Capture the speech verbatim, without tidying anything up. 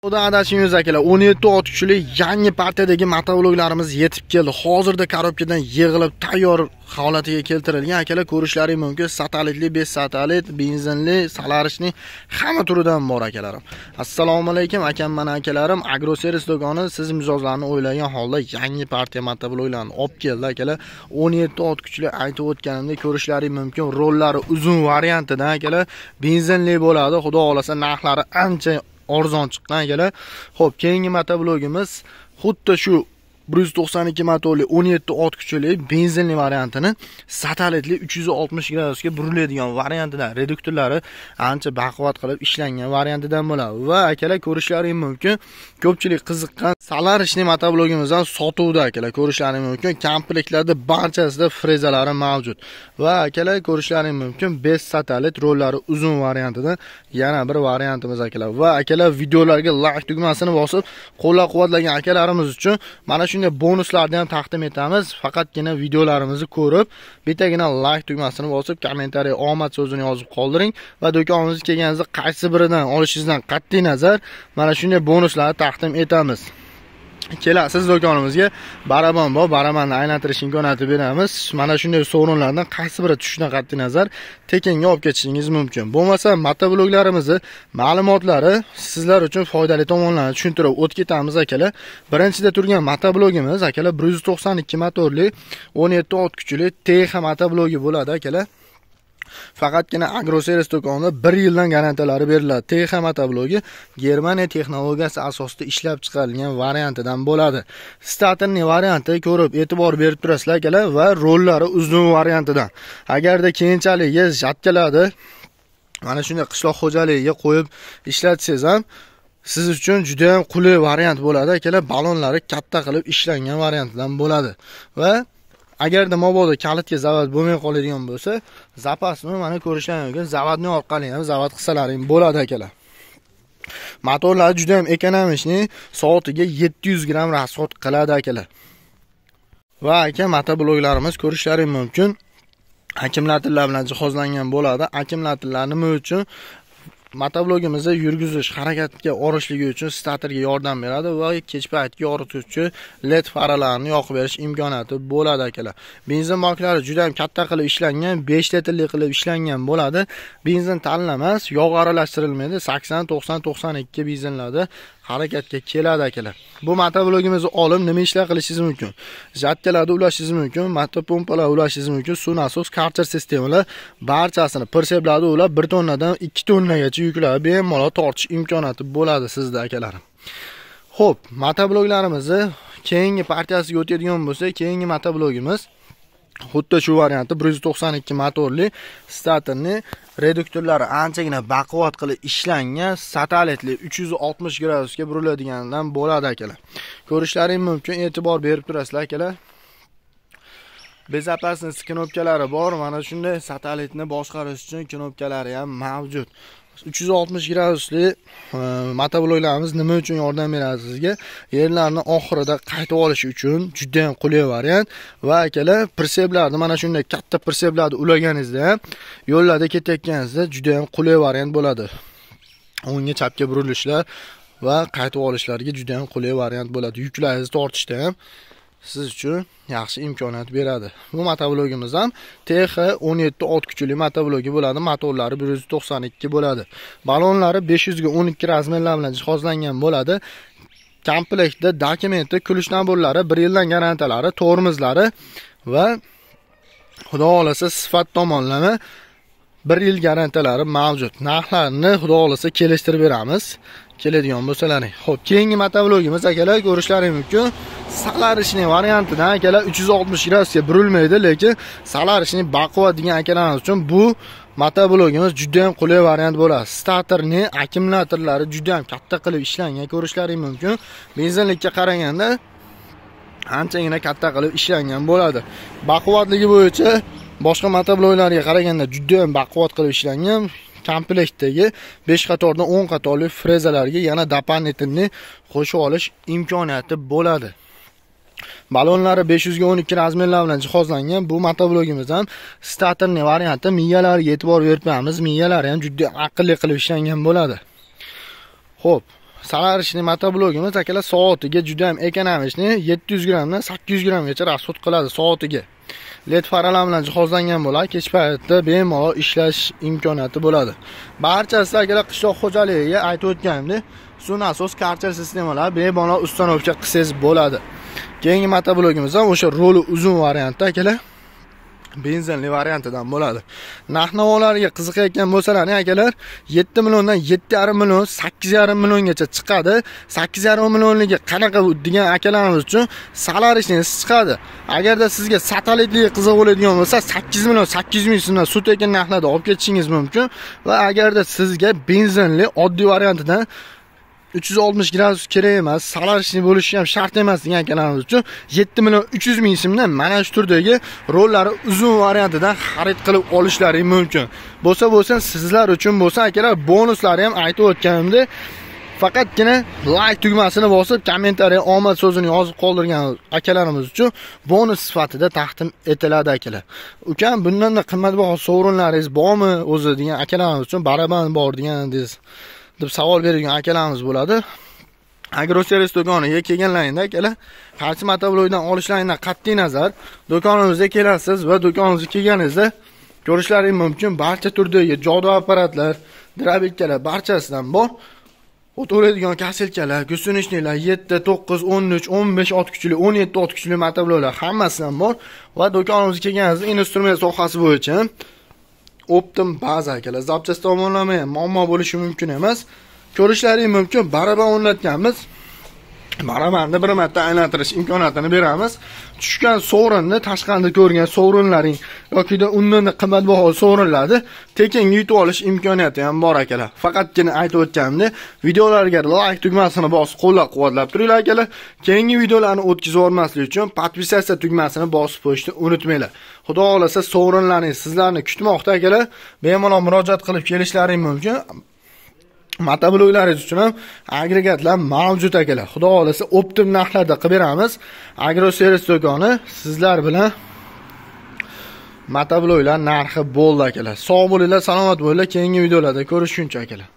Xudo adashingiz akalar, o'n yetti ot kuchli yangi partiyadagi motobloklarimiz yetib keldi. Hozirda korobkadan yig'ilib tayyor holatiga keltirilgan akalar, ko'rishlaringiz mumkin. Satalitli, besh satalit, benzinli, salarishning hamma turidan bor akalarim. Assalomu alaykum akam, mana akalarim. Agroservis do'koni siz mijozlarni o'ylagan holda yangi partiya motobloklarni olib keldi akalar. o'n yetti ot kuchli aytib o'tganimdek ko'rishlaringiz mumkin. Rollari uzun variantidan akalar, benzinli bo'ladi. Xudo xolasa narxlari ancha arzon chiqqan akalar. Xo'p, keyingi motoblogimiz xuddi shu bir yuz to'qson ikki motorli o'n yetti ot kuchli benzinli variantini satalitli uch yuz oltmish gradusga buriladigan variantidan, reduktorlari ancha baquvvat qilib ishlangan variantidan bo'ladi. Va akalar ko'rishlaringiz mumkin, ko'pchilik qiziqqan salarishli motoblogimizdan sotuvda akalar, ko'rishlaringiz mumkin. Komplektlarda barchasida frezalari mavjud. Va akalar ko'rishlaringiz mumkin, besh satalit rollari uzun variantidan yana bir variantimiz akalar. Va akalar videolarga like tugmasini bosib qo'llab-quvvatlagan akalarimiz uchun mana shu shunday bonuslarni ham taqdim etamiz. Faqatgina videolarimizni ko'rib, bittagina like tugmasini bosib, kommentariy omad so'zini yozib qoldiring va do'konimizga kelganingizda qaysi biridan olishingizdan qat'iy nazar mana shunday bonuslarni taqdim etamiz. Kelasiz do'konimizga, baraban bor, baramanni aylantirish imkoniyati beramiz. Mana shunday sovrinlardan qaysi biri tushishidan qat'iy nazar tekinga olib ketishingiz mumkin. Bo'lmasa motobloklarimizni ma'lumotlari sizlar uchun foydali tomonlarini tushuntirib o'tib ketamiz akalar. Birinchida turgan motoblogimiz akalar bir yuz to'qson ikki motorli o'n yetti ot kuchli T X motoblogi bo'ladi akalar. Faqatgina Agroservis do'konida bir yildan garantiyalari beriladi. T X motoblogi Germaniya texnologiyasi asosida ishlab chiqarilgan variantidan bo'ladi. Statorli varianti ko'rib e'tibor berib turasizlar akalar va rollari uzun variantidan. Agarda keyinchalik jatkaladi, mana shunday qishloq xo'jaligiga qo'yib ishlatsangiz ham siz uchun juda ham qulay variant bo'ladi akalar. Balonlari katta qilib ishlangan variantidan bo'ladi. Va agarda mabodo kalitga zavat bo'lmay qoladigan bo'lsa, zapasni mana ko'rishlaringiz mumkin. Zavatning orqali ham zavat qilsalaring bo'ladi akalar. Motorlar juda ham ekonomik, soatiga yetti yuz gramm rasxod qiladi akalar. Va aka motobloklarimiz ko'rishlaringiz mumkin. Akkumulyatorlar bilan jihozlangan bo'ladi. Akkumulyatorlar nima uchun? Motoblogimizni yurgizish, harakatga olishligi uchun statorga yordam beradi va kech paytga yorituvchi led faralarni yoqib berish imkoniyati bo'ladi akalar. Benzin baklari juda ham katta qilib ishlangan, besh litrli qilib ishlangan bo'ladi. Benzin tanlamas, yog' aralashtirilmaydi. sakson, to'qson, to'qson ikki benzinlarda harakatga keladi akalar. Bu motoblogimizni olib nima ishlar qilishingiz mumkin? Jatkalarda ulashingiz mumkin, motopompalar ulashingiz mumkin, suv nasos, karter sistemalar barchasini perseblarda ulab bir tonnadan ikki tonnagacha yuklar bemalol tortish imkoniyati bo'ladi sizda akalarim. Xo'p, motobloklarimizni keyingi partiyasiga o'tadigan bo'lsak, keyingi motoblogimiz xuddi shu varianti bir yuz to'qson ikki motorli statorli, reduktorlari anchagina baquvvat qilib ishlangan, satalitli uch yuz oltmish gradusga buriladiganidan bo'ladi akalar. Ko'rishlaringiz mumkin, e'tibor berib turasizlar akalar. Bezopasnost knopkalari bor. Mana shunday satalitni boshqarish uchun knopkalari ham mavjud. uch yuz oltmish gradusli motobloklarimiz nima uchun yordam beradi sizga? Yerlarni oxirida qaytib olish uchun juda ham qulay variant. Va akalar, perseblarni mana shunday katta perseblarni ulaganingizda ham yo'llarda ketayotganingizda juda ham qulay variant bo'ladi. O'ngga chapga burilishlar va qaytib olishlarga juda ham qulay variant bo'ladi. Yuklaringizni tortishda ham siz uchun yaxshi imkoniyat beradi. Bu motoblogimiz ham T X o'n yetti ot kuchli motoblogi bo'ladi. Motorlari bir yuz to'qson ikki bo'ladi. Balonlari besh yuz ga o'n ikki razmerlar bilan jihozlangan bo'ladi. Komplektda dokumenti, kulish naborlari, bir yildan garantiyalari, tormozlari va xudo xolasa sifat tomonlama bir yil garantiyalari mavjud. Narxlarni xudo xolasa kelishtirib beramiz. Keladigan bo'lsalaring. Xo'p, keyingi motoblogimiz akalar ko'rishlaringiz mumkin. Salarishning variantidan akalar uch yuz oltmish gradusga burilmaydi, lekin salarishning baquvvat degan akalarimiz uchun bu motoblogimiz juda ham qulay variant bo'ladi. Statorning akkumulyatorlari juda ham katta qilib ishlangan, ko'rishlaringiz mumkin. Benzinlikka qaraganda anchagina katta qilib ishlangan bo'ladi. Baquvvatligi bo'yicha boshqa motobloklarga qaraganda juda ham baquvvat qilib ishlangan. Komplektdagi besh qatordan o'n qatorli frezalarga yana doполнительный qo'shib olish imkoniyati bo'ladi. Balonlari besh yuz ga o'n ikki razmerlar bilan jihozlangan. Bu motoblogimiz ham statorli varianti. Miyalariga e'tibor beramiz. Miyalari ham juda aqlli qilib ishlangan bo'ladi. Xo'p, Salarishni motoblogimiz akalar soatiga juda ham ekonomishni yetti yuz grammdan sakkiz yuz grammgacha rasxod qiladi soatiga. led faralar bilan jihozlangan bo'ladi. Kech paytda bemalol ishlash imkoniyati bo'ladi. Barchasi akalar qishloq xo'jaligiga aytib o'tganimdek, suv nasos karcher sistemalar bemalol ustanovka qilsangiz bo'ladi. Keyingi motoblogimiz ham o'sha roli uzun variantda akalar. Benzinli variantidan bo'ladi. Narx-navolarga qiziqayotgan bo'lsalar, akalar yetti milliondan yetti yarim million, sakkiz yarim milliongacha chiqadi. sakkiz yarim millionligi qanaqa degan akalarimiz uchun Salarishning chiqadi. Agarda sizga satelitli qiziq bo'ladigan bo'lsa, sakkiz million sakkiz yuz ming so'mdan sut ekan narxlarda olib ketishingiz mumkin va agarda sizga benzinli oddiy variantidan uch yuz oltmish gradus kerak emas, Salarishni bo'lishi ham shart emas degan akalarimiz uchun yetti million uch yuz ming so'mdan mana shu turdagi rollari uzun variantidan xarid qilib olishlaring mumkin. Bo'lsa bo'lsa sizlar uchun bo'lsa akalar bonuslari ham aytib o'tganimda faqatgina like tugmasini bosib kommentariya omad so'zini yozib qoldirgan akalarimiz uchun bonus sifatida taqdim etiladi akalar. Ukam bundan-da qimmatbaho sovrinlaringiz bormi o'zi degan akalarimiz uchun baraban bor deganingiz deb savol bergan akalarimiz bo'ladi. Agroservis do'koniga kelganlaringda akalar, qaysi motoblogdan olishlaringdan qat'iy nazar do'konimizga kelasiz va do'konimizga kelganingizda ko'rishlaring mumkin. Barcha turdagi jodu apparatlar, drabikkalar barchasidan bor. O'tiradigan kaselkalar, gusunishnilar yetti, to'qqiz, o'n uch, o'n besh ot kuchli, o'n yetti ot kuchli motobloglar hammasidan bor va do'konimizga kelganingizda instrument sohasi bo'yicha optim baza akalar. Zapchast tomonlama ham muammo bo'lishi mumkin emas. Ko'rishlaring mumkin. Baraban o'rnatganmiz. Barabanni bir marta aylantirish imkoniyatini beramiz. Tushgan sovrinni tashqarida ko'rgan sovrinlaring yoki undan qimmatbaho sovrinlarni tekin yutib olish imkoniyati ham bor akalar. Faqatgina aytib o'tganimda videolarga like tugmasini bosib qo'llab-quvvatlab turinglar akalar. Keyingi videolarni o'tkazib olmaslik uchun podpisatsiya tugmasini bosib qo'yishni unutmanglar. Xudo xolasa sovrinlaringiz sizlarni kutmoqda akalar. Bemalol murojaat qilib kelishlaring mumkin. Motobloglaringiz uchun ham agregatlar mavjud akalar. Xudo xolasa optim narxlarda qilib beramiz. Agroservis do'koni sizlar bilan motobloglar narxi bo'ldi akalar. Sog' bo'linglar, salomat bo'linglar. Keyingi videolarda ko'rishguncha akalar.